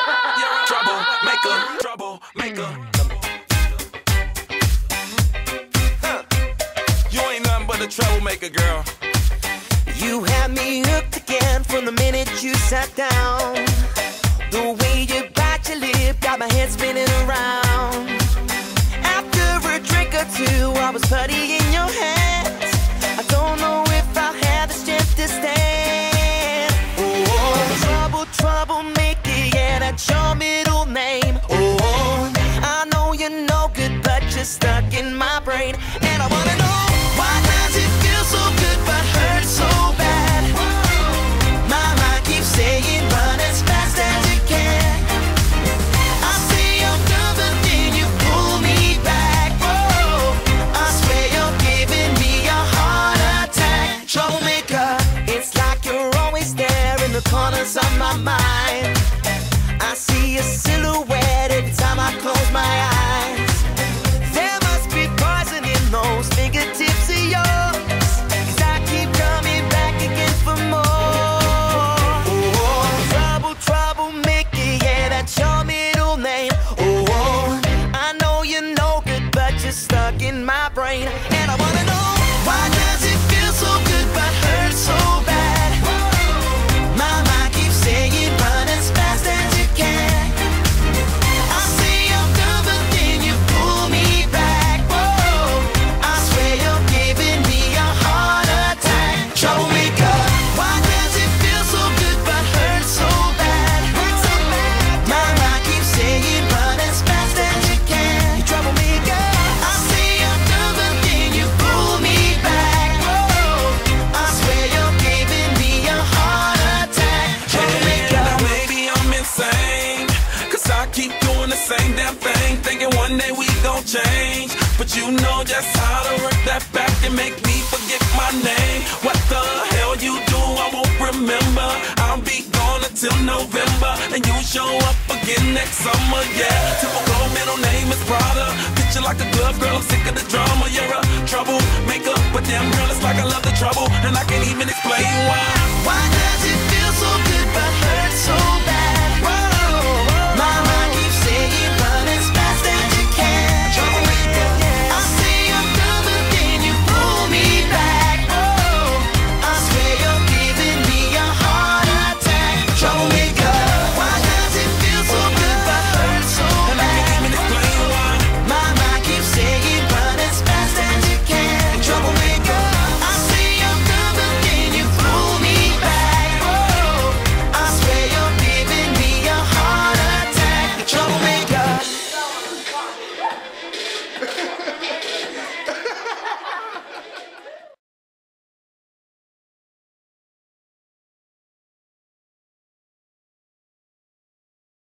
You're a troublemaker, troublemaker. You ain't nothing but a troublemaker, girl. You had me hooked again from the minute you sat down. The way you bite your lip got my head spinning around. After a drink or two, I was putty in your hands. I don't know if I'll have the strength to stand. Oh, troublemaker, yeah, that's your middle name. Oh, I know you're no good, but you're stuck in my brain. And I wanna know, why does it feel so good but hurt so bad? My mind keeps saying run as fast as you can. I say I'm done, but then you pull me back. Oh, I swear you're giving me a heart attack. Troublemaker, it's like you're always there in the corners of my mind. I see a silhouette every time I close my eyes. There must be poison in those fingertips of yours, 'cause I keep coming back again for more. Oh, troublemaker, yeah, that's your middle name. Oh, I know you're no good, but you're stuck in my brain. And I wanna know, why does it feel so good but hurt so bad? My mind keeps saying run as fast as you can. I say I'm done, but then you pull me back. Whoa, I swear you're giving me a heart attack. Troublemaker, why does it feel so good but hurt so bad? My mind keeps saying run as fast as you can. Troublemaker, I say I'm done, but then you pull me back. Whoa, I swear you're giving me a heart attack. Troublemaker. Now maybe I'm insane, 'cause I keep doing the same damn thing, thinking one day we gon' change. But you know just how to work that back and make me forget my name. What the hell you do, I won't remember. I'll be gone until November, and you show up again next summer, yeah. Typical middle name is Prada. Picture like a glove, girl, I'm sick of the drama. You're a troublemaker, but damn girl, it's like I love the trouble, and I can't even explain why. Why does it feel so good but hurt